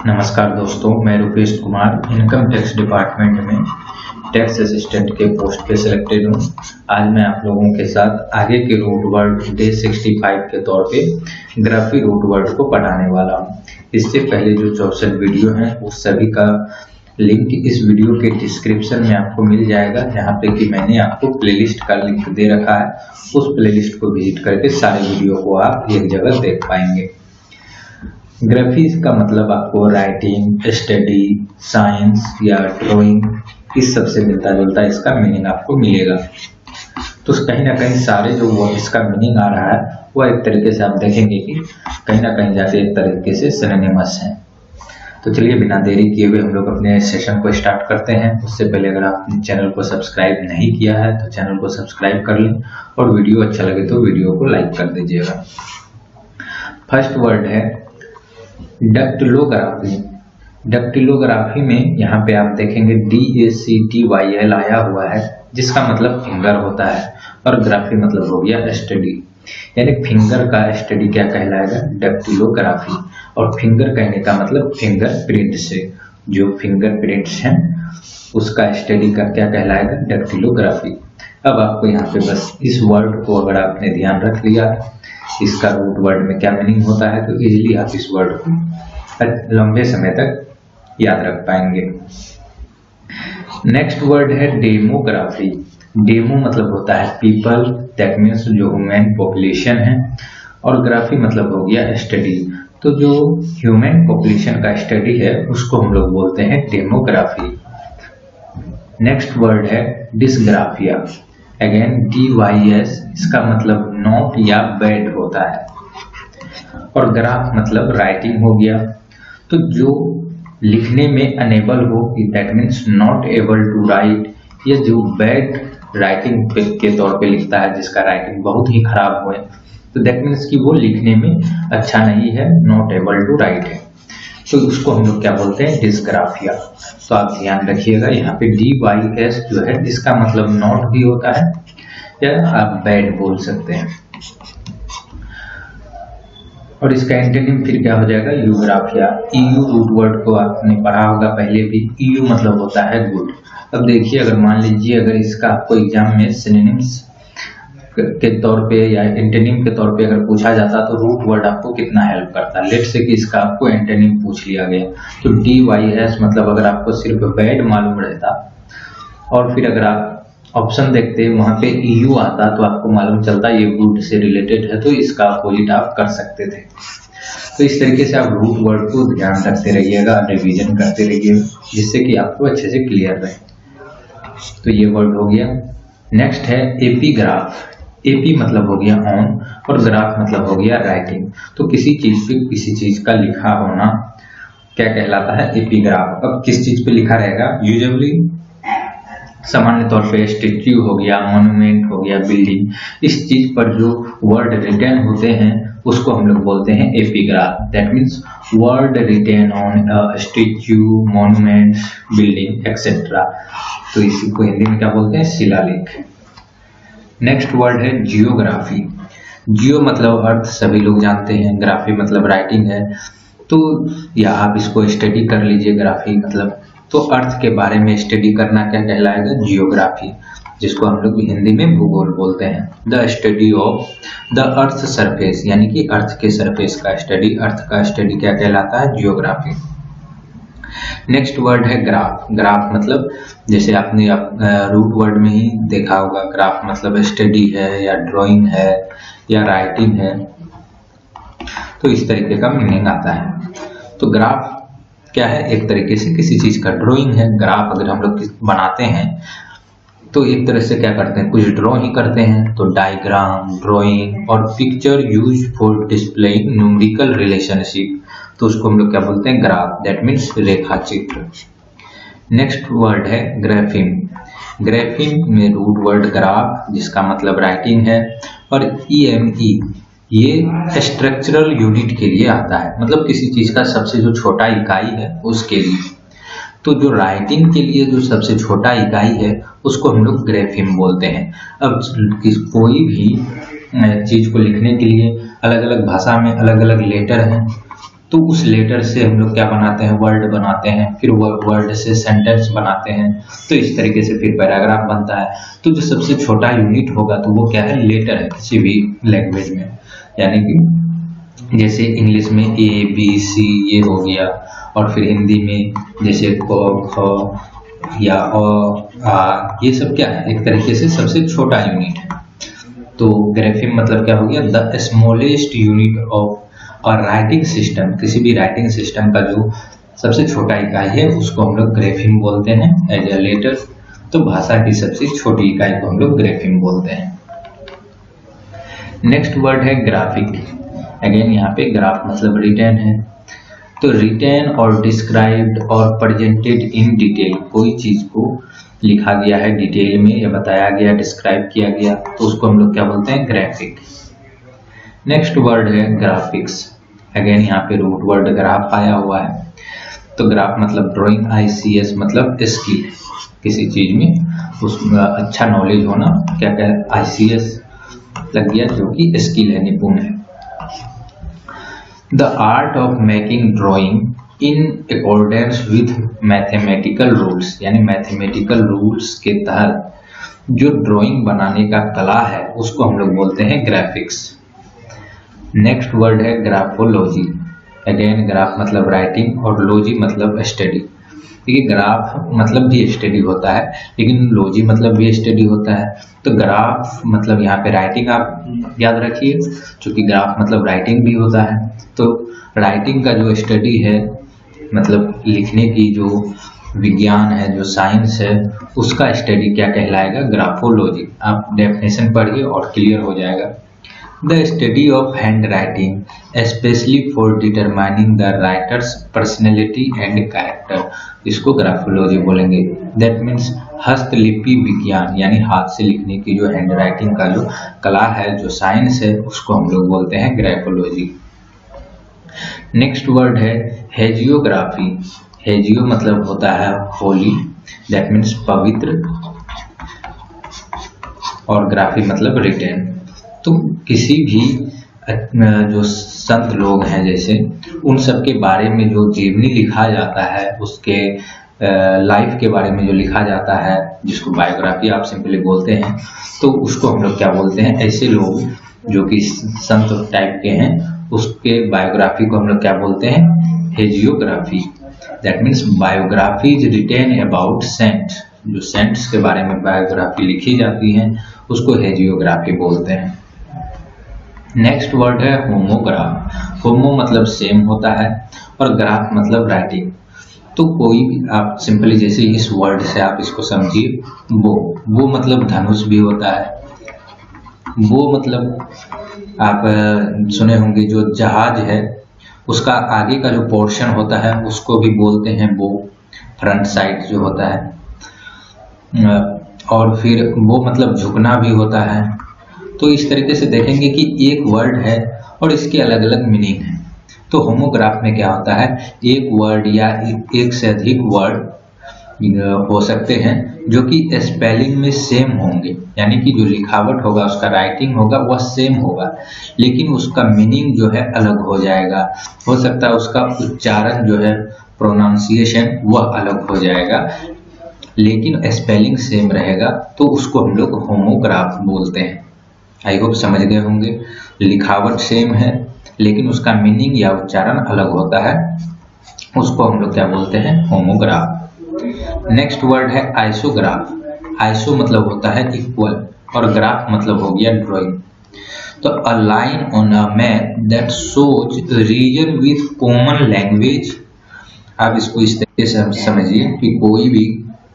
नमस्कार दोस्तों, मैं Rupesh Kumar income tax department में टैक्स असिस्टेंट के पोस्ट पे सिलेक्टेड हूँ। आज मैं आप लोगों के साथ आगे के रूट वर्ड डे 65 के तौर पे ग्राफी रूट वर्ड को पढ़ाने वाला हूँ। इससे पहले जो 64 वीडियो हैं उस सभी का लिंक इस वीडियो के डिस्क्रिप्शन में आपको मिल जाएगा, जहाँ पे कि मैंने आपको प्लेलिस्ट का लिंक दे रखा है। उस प्लेलिस्ट को विजिट करके सारे वीडियो को आप एक जगह देख पाएंगे। ग्राफिक्स का मतलब आपको राइटिंग, स्टडी, साइंस या ड्राइंग इस सब से मिलता जुलता इसका मीनिंग आपको मिलेगा। तो कहीं ना कहीं सारे जो वो इसका मीनिंग आ रहा है वह एक तरीके से आप देखेंगे कि कहीं ना कहीं जाके एक तरीके से सिनोनिमस है। तो चलिए बिना देरी किए हुए हम लोग अपने सेशन को स्टार्ट करते हैं। उससे पहले अगर आपने चैनल को सब्सक्राइब नहीं किया है तो चैनल को सब्सक्राइब कर लें और वीडियो अच्छा लगे तो वीडियो को लाइक कर दीजिएगा। फर्स्ट वर्ड है डक्टिलोग्राफी। डक्टिलोग्राफी में यहाँ पे आप देखेंगे DACTYL आया हुआ है, जिसका मतलब फिंगर होता है, और ग्राफी मतलब हो गया स्टडी। यानी फिंगर का स्टडी क्या कहलाएगा? डक्टिलोग्राफी। और फिंगर कहने का मतलब फिंगर प्रिंट से, जो फिंगर प्रिंट्स हैं उसका स्टडी का क्या कहलाएगा? डक्टिलोग्राफी। अब आपको यहाँ पे बस इस वर्ड को अगर आपने ध्यान रख लिया इसका रूट वर्ड में क्या मीनिंग होता है, तो इजीली आप इस वर्ड को लंबे समय तक याद रख पाएंगे। नेक्स्ट वर्ड है डेमोग्राफी। डेमो मतलब होता है पीपल, दैट मीन्स जो ह्यूमन पॉपुलेशन है, और ग्राफी मतलब हो गया स्टडी। तो जो ह्यूमन पॉपुलेशन का स्टडी है उसको हम लोग बोलते हैं डेमोग्राफी। नेक्स्ट वर्ड है डिस्ग्राफिया। अगेन DYS, इसका मतलब नॉट या बैड होता है, और ग्राफ मतलब राइटिंग हो गया। तो जो लिखने में अनेबल हो, that means not able to write, या जो बैड राइटिंग के तौर पे लिखता है, जिसका राइटिंग बहुत ही खराब हो, तो दैट मीन्स कि वो लिखने में अच्छा नहीं है, नॉट एबल टू राइट है, तो उसको हम लोग क्या बोलते हैं? डिस्ग्राफिया। तो आप ध्यान रखिएगा, यहाँ पे DYS जो है इसका मतलब नॉट भी होता है या आप बैड बोल सकते हैं, और इसका एंटोनिम फिर क्या हो जाएगा? यूग्राफिया। EU रूट वर्ड को आपने पढ़ा होगा पहले भी। EU मतलब होता है गुड। अब देखिए, अगर मान लीजिए अगर इसका आपको एग्जाम में सिनोनिम्स के तौर पे या एंटोनिम के तौर पे अगर पूछा जाता तो रूट वर्ड आपको कितना हेल्प करता। लेट से कि इसका आपको एंटोनिम पूछ लिया गया, तो DYS मतलब अगर आपको सिर्फ बैड मालूम रहता और फिर अगर आप ऑप्शन देखते वहां पे EU आता तो आपको मालूम चलता ये गुड से रिलेटेड है, तो इसका अपोजिट आप कर सकते थे। तो इस तरीके से आप रूट वर्ड को ध्यान रखते रहिएगा, रिवीजन करते रहिएगा, जिससे कि आपको अच्छे से क्लियर रहे। तो ये वर्ड हो गया। नेक्स्ट है एपीग्राफ। एपी मतलब हो गया ऑन, और ग्राफ मतलब हो गया राइटिंग। तो किसी चीज पे किसी चीज का लिखा होना क्या कहलाता है? एपीग्राफ। अब किस चीज पे लिखा रहेगा? यूजुअली सामान्य तौर पे स्टेच्यू हो गया, मॉन्यूमेंट हो गया, बिल्डिंग, इस चीज पर जो वर्ड रिटन होते हैं उसको हम लोग बोलते हैं epigraph. That means word written on statue, monument, building etcetera. तो इसी को हिंदी में क्या बोलते हैं? शिलालेख। नेक्स्ट वर्ड है जियोग्राफी। जियो मतलब अर्थ, सभी लोग जानते हैं। ग्राफी मतलब राइटिंग है, तो या आप इसको स्टडी कर लीजिए। ग्राफी मतलब तो अर्थ के बारे में स्टडी करना क्या कहलाएगा? जियोग्राफी, जिसको हम लोग हिंदी में भूगोल बोलते हैं। The study of the earth surface, यानी कि अर्थ के सरफेस का स्टडी, अर्थ का स्टडी क्या कहलाता है? जियोग्राफी। नेक्स्ट वर्ड है ग्राफ। ग्राफ मतलब जैसे आपने रूट वर्ड में ही देखा होगा, ग्राफ मतलब स्टडी है या ड्राइंग है या राइटिंग है, तो इस तरीके का मीनिंग आता है। तो ग्राफ क्या है? एक तरीके से किसी चीज का ड्राइंग है। ग्राफ अगर हम लोग बनाते हैं तो एक तरह से क्या करते हैं? कुछ ड्रॉ ही करते हैं। तो डायग्राम, ड्राइंग और picture use for displaying numerical relationship, तो उसको हम लोग क्या बोलते हैं? ग्राफ। दैट मीन्स रेखा चित्र। नेक्स्ट वर्ड है ग्राफिम। ग्राफिम में रूट वर्ड ग्राफ, जिसका मतलब राइटिंग है, और EME ये स्ट्रक्चरल यूनिट के लिए आता है, मतलब किसी चीज का सबसे जो छोटा इकाई है उसके लिए। तो जो राइटिंग के लिए जो सबसे छोटा इकाई है उसको हम लोग ग्राफिम बोलते हैं। अब कोई भी चीज को लिखने के लिए अलग अलग भाषा में अलग अलग लेटर हैं, तो उस लेटर से हम लोग क्या बनाते हैं, वर्ड बनाते हैं, फिर वर्ड से सेंटेंस बनाते हैं, तो इस तरीके से फिर पैराग्राफ बनता है। तो जो सबसे छोटा यूनिट होगा तो वो क्या है, लेटर है किसी भी लैंग्वेज में। यानी कि जैसे इंग्लिश में ए बी सी ये हो गया, और फिर हिंदी में जैसे क ख या आ, ये सब क्या है, एक तरीके से सबसे छोटा यूनिट है। तो ग्राफिम मतलब क्या हो गया, द स्मॉलेस्ट यूनिट ऑफ और राइटिंग सिस्टम, किसी भी राइटिंग सिस्टम का जो सबसे छोटा इकाई है उसको हम लोग ग्राफिम बोलते हैं एज ए लेटर। तो भाषा की सबसे छोटी इकाई को हम लोग ग्राफिम बोलते हैं। नेक्स्ट वर्ड है ग्राफिक। अगेन यहाँ पे ग्राफ मतलब रिटन है। तो रिटन और डिस्क्राइब्ड और प्रेजेंटेड इन डिटेल, कोई चीज को लिखा गया है डिटेल में या बताया गया, डिस्क्राइब किया गया, तो उसको हम लोग क्या बोलते हैं, ग्राफिक। नेक्स्ट वर्ड है ग्राफिक्स। अगेन यहाँ पे रूट वर्ड ग्राफ आया हुआ है। तो ग्राफ मतलब ड्राइंग, ICS मतलब स्किल, किसी चीज में उसमें अच्छा नॉलेज होना, क्या क्या ICS लग गया जो कि स्किल है, निपुण है। The art of making drawing in accordance with mathematical rules, यानी मैथमेटिकल रूल्स के तहत जो ड्राइंग बनाने का कला है उसको हम लोग बोलते हैं ग्राफिक्स। नेक्स्ट वर्ड है ग्राफोलॉजी। अगेन ग्राफ मतलब राइटिंग और लॉजी मतलब स्टडी। देखिए ग्राफ मतलब भी स्टडी होता है, लेकिन लॉजी मतलब भी स्टडी होता है। तो ग्राफ मतलब यहाँ पे राइटिंग आप याद रखिए, क्योंकि ग्राफ मतलब राइटिंग भी होता है। तो राइटिंग का जो स्टडी है, मतलब लिखने की जो विज्ञान है, जो साइंस है, उसका स्टडी क्या कहलाएगा, ग्राफोलॉजी। आप डेफिनेशन पढ़िए और क्लियर हो जाएगा। The study of handwriting, especially for determining the writer's personality and character, इसको ग्राफोलॉजी बोलेंगे। That means हस्तलिपि विज्ञान, यानी हाथ से लिखने की जो हैंडराइटिंग का जो कला है, जो साइंस है, उसको हम लोग बोलते हैं ग्राफोलॉजी। नेक्स्ट वर्ड है हेजियोग्राफी। हेजियो मतलब होता है होली, that means पवित्र, और ग्राफी मतलब रिटन। तो किसी भी जो संत लोग हैं जैसे, उन सब के बारे में जो जीवनी लिखा जाता है, उसके लाइफ के बारे में जो लिखा जाता है, जिसको बायोग्राफी आप सिंपली बोलते हैं, तो उसको हम लोग क्या बोलते हैं, ऐसे लोग जो कि संत टाइप के हैं, उसके बायोग्राफी को हम लोग क्या बोलते हैं, hagiography. That means biography is written about saints, जो सेंट्स के बारे में बायोग्राफी लिखी जाती है उसको हेजियोग्राफी बोलते हैं। नेक्स्ट वर्ड है होमोग्राफ। होमो मतलब सेम होता है और ग्राफ मतलब राइटिंग। तो कोई भी आप सिंपली जैसे इस वर्ड से आप इसको समझिए, वो मतलब धनुष भी होता है। वो मतलब आप सुने होंगे जो जहाज है उसका आगे का जो पोर्शन होता है उसको भी बोलते हैं वो, फ्रंट साइड जो होता है। और फिर वो मतलब झुकना भी होता है। तो इस तरीके से देखेंगे कि एक वर्ड है और इसके अलग अलग मीनिंग है। तो होमोग्राफ में क्या होता है, एक वर्ड या एक से अधिक वर्ड हो सकते हैं जो कि स्पेलिंग में सेम होंगे, यानी कि जो लिखावट होगा, उसका राइटिंग होगा वह सेम होगा, लेकिन उसका मीनिंग जो है अलग हो जाएगा। हो सकता है उसका उच्चारण जो है, प्रोनाउंसिएशन, वह अलग हो जाएगा, लेकिन स्पेलिंग सेम रहेगा, तो उसको हम लोग होमोग्राफ बोलते हैं। आई होप समझ गए होंगे। लिखावट सेम है लेकिन उसका मीनिंग या उच्चारण अलग होता है, उसको हम लोग क्या बोलते हैं, होमोग्राफ। नेक्स्ट वर्ड है आइसोग्राफ। आइसो मतलब होता है इक्वल और ग्राफ मतलब हो गया ड्राइंग। तो a line on a map that shows region with common language. आप इसको इस तरीके से समझिए कि कोई भी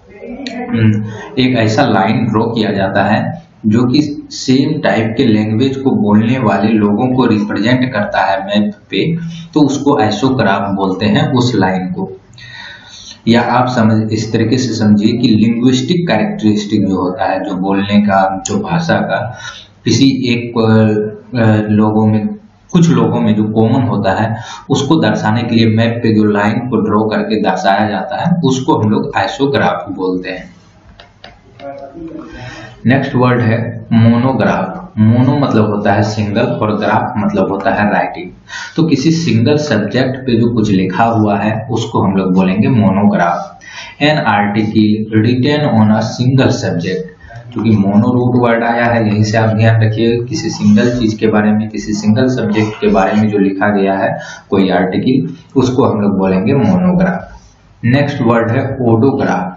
एक ऐसा लाइन ड्रॉ किया जाता है जो कि सेम टाइप के लैंग्वेज को बोलने वाले लोगों को रिप्रेजेंट करता है मैप पे, तो उसको आइसोग्राफ बोलते हैं उस लाइन को। या आप समझ इस तरीके से समझिए कि लिंग्विस्टिक कैरेक्टरिस्टिक जो होता है, जो बोलने का, जो भाषा का किसी एक लोगों में, कुछ लोगों में जो कॉमन होता है, उसको दर्शाने के लिए मैप पे जो लाइन को ड्रॉ करके दर्शाया जाता है, उसको हम लोग आइसोग्राफ बोलते हैं। नेक्स्ट वर्ड है मोनोग्राफ। मोनो मतलब होता है सिंगल और ग्राफ मतलब होता है राइटिंग। तो किसी सिंगल सब्जेक्ट पे जो कुछ लिखा हुआ है उसको हम लोग बोलेंगे monograph. An article written on a single subject, क्योंकि मोनो रूट वर्ड आया है, यहीं से आप ध्यान रखिए, किसी सिंगल चीज के बारे में, किसी सिंगल सब्जेक्ट के बारे में जो लिखा गया है कोई आर्टिकल, उसको हम लोग बोलेंगे मोनोग्राफ। नेक्स्ट वर्ड है ओडोग्राफ।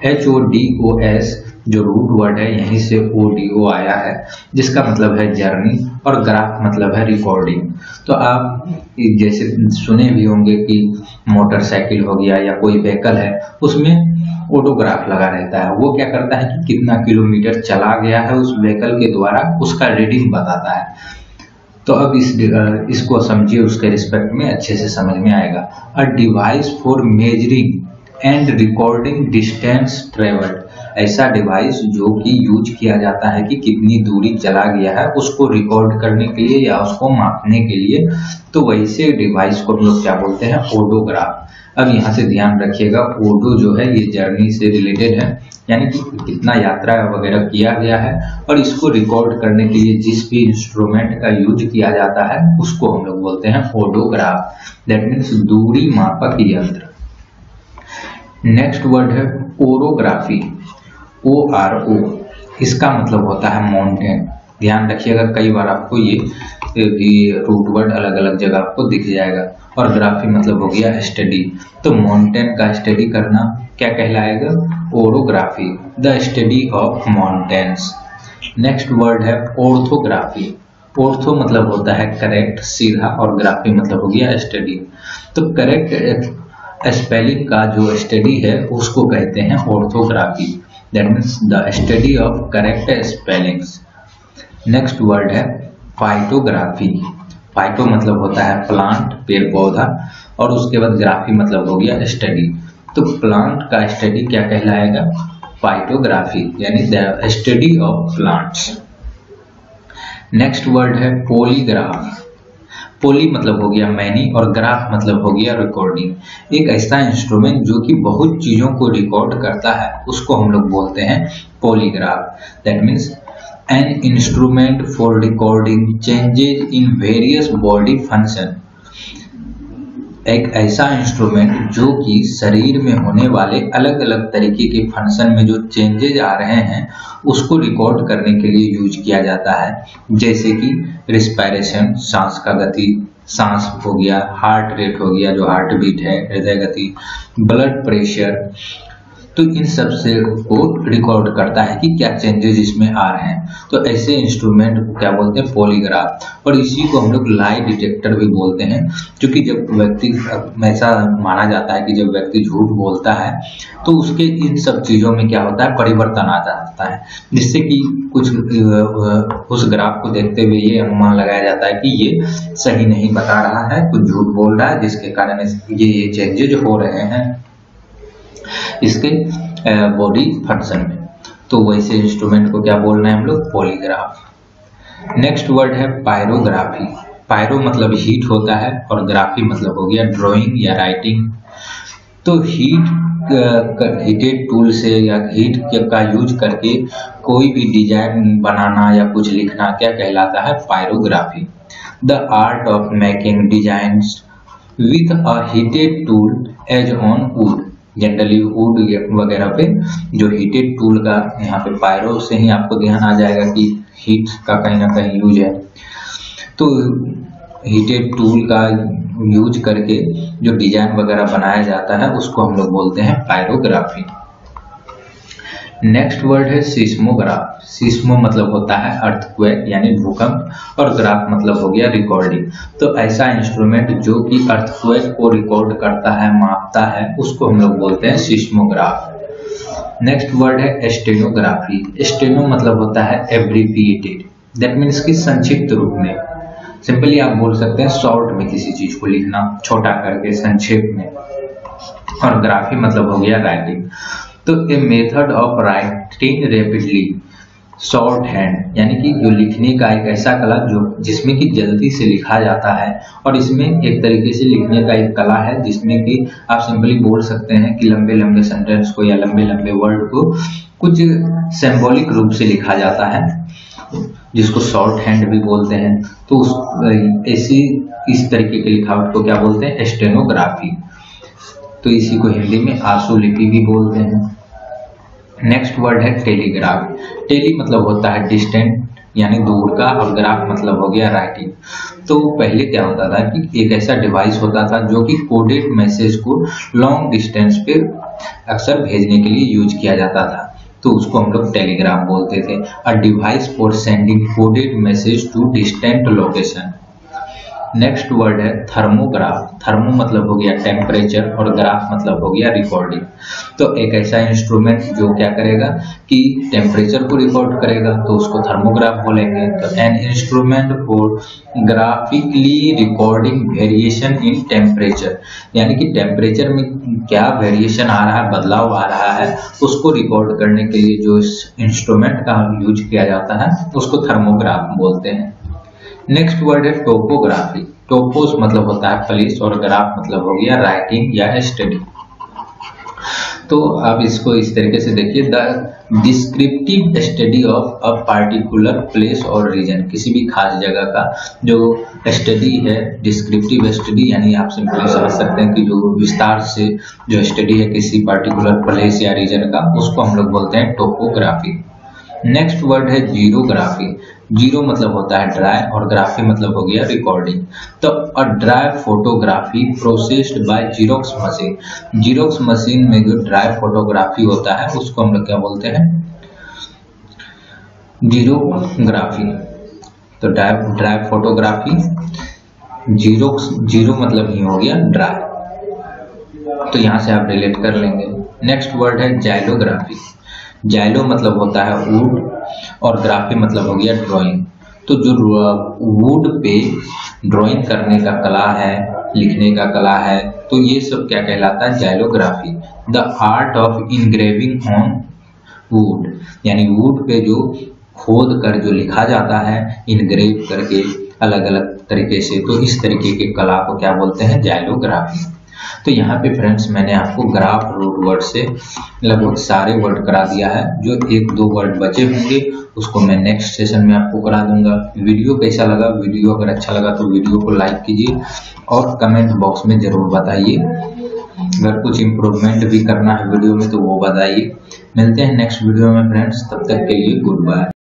HODOS जो रूट वर्ड है यहीं से ODO आया है, जिसका मतलब है जर्नी और ग्राफ मतलब है रिकॉर्डिंग। तो आप जैसे सुने भी होंगे कि मोटरसाइकिल हो गया या कोई व्हीकल है, उसमें ओडोग्राफ लगा रहता है। वो क्या करता है कि कितना किलोमीटर चला गया है उस व्हीकल के द्वारा, उसका रीडिंग बताता है। तो अब इसको समझिए, उसके रिस्पेक्ट में अच्छे से समझ में आएगा। A device for measuring and recording distance travelled, ऐसा डिवाइस जो कि यूज किया जाता है कि कितनी दूरी चला गया है उसको रिकॉर्ड करने के लिए या उसको मापने के लिए, तो वैसे डिवाइस को हम लोग क्या बोलते हैं, ओडोग्राफ। अब यहाँ से ध्यान रखिएगा, ओडो जो है ये जर्नी से रिलेटेड है, यानी कि कितना यात्रा वगैरह किया गया है, और इसको रिकॉर्ड करने के लिए जिस भी इंस्ट्रूमेंट का यूज किया जाता है उसको हम लोग बोलते हैं ओडोग्राफ। दैट मीन्स दूरी मापक यंत्र। नेक्स्ट वर्ड है ओरोग्राफी। ORO, इसका मतलब होता है माउंटेन। ध्यान रखिएगा, कई बार आपको ये भी रूट वर्ड अलग अलग जगह आपको दिख जाएगा। और ग्राफी मतलब हो गया स्टडी, तो माउंटेन का स्टडी करना क्या कहलाएगा, orography, the study of mountains. Next word है ऑर्थोग्राफी। ऑर्थो मतलब होता है करेक्ट, सीधा, और ग्राफी मतलब हो गया स्टडी। तो करेक्ट स्पेलिंग का जो स्टडी है उसको कहते हैं orthography, that means the study of correct spellings. Next word है फाइटोग्राफी। फाइटो मतलब होता है प्लांट, पेड़ पौधा, और उसके बाद ग्राफी मतलब हो गया स्टडी। तो प्लांट का स्टडी क्या कहलाएगा, फाइटोग्राफी, यानी the study of plants. Next word है पॉलीग्राफ। पोली मतलब हो गया मैनी और ग्राफ मतलब हो गया रिकॉर्डिंग। एक ऐसा इंस्ट्रूमेंट जो कि बहुत चीजों को रिकॉर्ड करता है उसको हम लोग बोलते हैं polygraph. That means an instrument for recording changes in various body function. एक ऐसा इंस्ट्रूमेंट जो कि शरीर में होने वाले अलग अलग तरीके के फंक्शन में जो चेंजेज आ रहे हैं उसको रिकॉर्ड करने के लिए यूज किया जाता है, जैसे कि रिस्पायरेशन, सांस का गति, सांस हो गया, हार्ट रेट हो गया जो हार्ट बीट है, हृदय गति, ब्लड प्रेशर। तो इन सब से को रिकॉर्ड करता है कि क्या चेंजेस इसमें आ रहे हैं। तो ऐसे इंस्ट्रूमेंट को क्या बोलते हैं, पॉलीग्राफ। और इसी को हम लोग लाई डिटेक्टर भी बोलते हैं, क्योंकि जब व्यक्ति, ऐसा माना जाता है कि जब व्यक्ति झूठ बोलता है तो उसके इन सब चीजों में क्या होता है, परिवर्तन आ जाता है, जिससे कि कुछ उस ग्राफ को देखते हुए ये अनुमान लगाया जाता है कि ये सही नहीं बता रहा है, कुछ झूठ बोल रहा है, जिसके कारण ये चेंजेज हो रहे हैं इसके बॉडी फंक्शन में। तो वैसे इंस्ट्रूमेंट को क्या बोलना है हम लोग, पॉलीग्राफ। नेक्स्ट वर्ड है पायरोग्राफी। पायरो मतलब हीट होता है और ग्राफी मतलब हो गया ड्राइंग या राइटिंग। तो हीटेड टूल से या हीट का यूज करके कोई भी डिजाइन बनाना या कुछ लिखना क्या कहलाता है, pyrography. The art of making designs with a heated tool as on wood. Generally wood वगैरह पे जो हीटेड टूल का, यहाँ पे पायरो से ही आपको ध्यान आ जाएगा कि हीट का कहीं ना कहीं यूज है। तो हीटेड टूल का यूज करके जो डिजाइन वगैरह बनाया जाता है उसको हम लोग बोलते हैं पायरोग्राफी। नेक्स्ट वर्ड है सिस्मोग्राफ। सिस्मो मतलब होता है अर्थक्वेक यानी भूकंप, और ग्राफ मतलब हो गया रिकॉर्डिंग। तो ऐसा इंस्ट्रूमेंट जो कि अर्थक्वेक को रिकॉर्ड करता है, मापता है, उसको हम लोग बोलते हैं सिस्मोग्राफ। नेक्स्ट वर्ड है स्टेनोग्राफी। स्टेनो मतलब होता है एब्रिविएटेड, दैट मीन्स कि संक्षिप्त रूप में। सिंपली आप बोल सकते हैं शॉर्ट में किसी चीज को लिखना, छोटा करके संक्षेप में। और ग्राफी मतलब हो गया राइटिंग। तो a method of writing rapidly shorthand, यानी कि जो लिखने का एक ऐसा कला जो जिसमें कि जल्दी से लिखा जाता है, और इसमें एक तरीके से लिखने का एक कला है जिसमें कि आप सिंपली बोल सकते हैं कि लंबे लंबे सेंटेंस को या लंबे लंबे वर्ड को कुछ सिंबॉलिक रूप से लिखा जाता है। जिसको शॉर्ट हैंड भी बोलते हैं। तो उस इस तरीके की लिखावट को क्या बोलते हैं? स्टेनोग्राफी। तो इसी को हिंदी में आशुलिपि भी बोलते हैं। नेक्स्ट वर्ड है टेलीग्राफ। टेली मतलब होता है डिस्टेंट यानी दूर का, और ग्राफ मतलब हो गया राइटिंग। तो पहले क्या होता था कि एक ऐसा डिवाइस होता था जो कि कोडेड मैसेज को लॉन्ग डिस्टेंस पे अक्सर भेजने के लिए यूज किया जाता था, तो उसको हम लोग टेलीग्राफ बोलते थे। A device for sending coded message to distant location. Next word है थर्मोग्राफ। थर्मो मतलब हो गया टेम्परेचर और ग्राफ मतलब हो गया रिकॉर्डिंग। तो एक ऐसा इंस्ट्रूमेंट जो क्या करेगा कि टेम्परेचर को रिकॉर्ड करेगा, तो उसको थर्मोग्राफ बोलेंगे। तो an instrument for graphically recording variation in temperature, यानी कि टेम्परेचर में क्या वेरिएशन आ रहा है, बदलाव आ रहा है, उसको रिकॉर्ड करने के लिए जो इंस्ट्रूमेंट का यूज किया जाता है उसको थर्मोग्राफ बोलते हैं। नेक्स्ट वर्ड है टोपोग्राफी। टोपोस मतलब होता है प्लेस और ग्राफ मतलब हो गया राइटिंग या स्टडी। तो अब इसको इस तरीके से देखिए, the descriptive study of a particular place और रीजन। किसी भी खास जगह का जो स्टडी है, डिस्क्रिप्टिव स्टडी, यानी आप सिंपली समझ सकते हैं कि जो विस्तार से जो स्टडी है किसी पार्टिकुलर प्लेस या रीजन का, उसको हम लोग बोलते हैं टोपोग्राफी। नेक्स्ट वर्ड है जीरोग्राफी। जीरो मतलब होता है ड्राई और ग्राफी मतलब हो गया रिकॉर्डिंग। तो a dry photography processed by Xerox machine. Xerox machine में जो ड्राई फोटोग्राफी होता है उसको हम लोग क्या बोलते हैं? जीरोग्राफी। तो ड्राई फोटोग्राफी, जीरोक्स, जीरो मतलब ही हो गया ड्राई। तो यहां से आप रिलेट कर लेंगे। नेक्स्ट वर्ड है जाइलोग्राफी। जाइलो मतलब होता है वुड और ग्राफी मतलब हो गया ड्राइंग। तो जो वुड पे ड्राइंग करने का कला है, लिखने का कला है, तो ये सब क्या कहलाता है? Xylography. The art of engraving on wood, यानी वुड पे जो खोद कर जो लिखा जाता है, इनग्रेव करके अलग अलग तरीके से, तो इस तरीके के कला को क्या बोलते हैं? जाइलोग्राफी। तो यहाँ पे फ्रेंड्स मैंने आपको ग्राफ रूट वर्ड से लगभग सारे वर्ड करा दिया है। जो एक दो वर्ड बचे होंगे उसको मैं नेक्स्ट सेशन में आपको करा दूंगा। वीडियो कैसा लगा? वीडियो अगर अच्छा लगा तो वीडियो को लाइक कीजिए और कमेंट बॉक्स में जरूर बताइए। अगर कुछ इम्प्रूवमेंट भी करना है वीडियो में तो वो बताइए। मिलते हैं नेक्स्ट वीडियो में फ्रेंड्स, तब तक के लिए गुड बाय।